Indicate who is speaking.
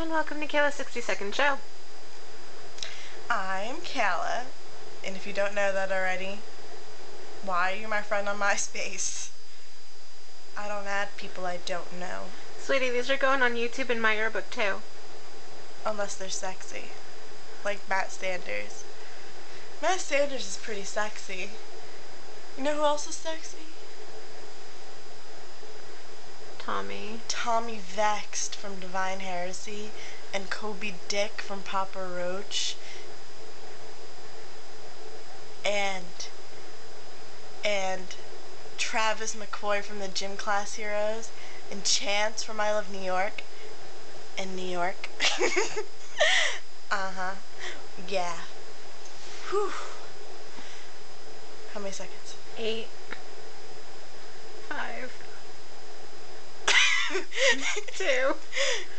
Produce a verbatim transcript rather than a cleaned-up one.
Speaker 1: and welcome to Kayla's sixty second show.
Speaker 2: I'm Kayla, and if you don't know that already, why are you my friend on MySpace? I don't add people I don't know.
Speaker 1: Sweetie, these are going on YouTube and my yearbook too.
Speaker 2: Unless they're sexy. Like Matt Sanders. Matt Sanders is pretty sexy. You know who else is sexy?
Speaker 1: Tommy.
Speaker 2: Tommy Vext from Divine Heresy and Kobe Dick from Papa Roach. And and Travis McCoy from the Gym Class Heroes, and Chance from I Love New York, and New York. uh-huh. Yeah. Whew. How many seconds?
Speaker 1: Eight. Five. Two.